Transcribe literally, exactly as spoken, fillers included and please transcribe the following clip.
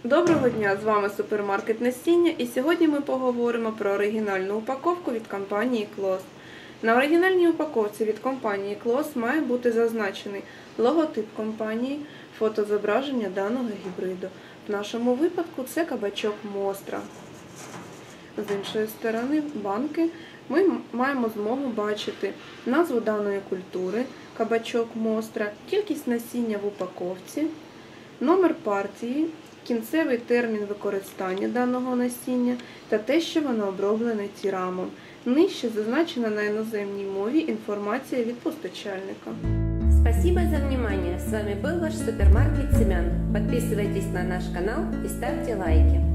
Доброго дня! З вами супермаркет насіння, і сьогодні ми поговоримо про оригінальну упаковку від компанії Клос. На оригінальній упаковці від компанії Клос має бути зазначений логотип компанії, фотозображення даного гібриду. В нашому випадку це кабачок Мостра. З іншої сторони банки ми маємо змогу бачити назву даної культури, кабачок Мостра, кількість насіння в упаковці, номер партії, кінцевий термін використання даного насіння та те, що воно оброблене тірамом. Нижче зазначена на іноземній мові інформація від постачальника. Спасибо за внимание. С вами был ваш супермаркет Семян. Подписывайтесь на наш канал и ставьте лайки.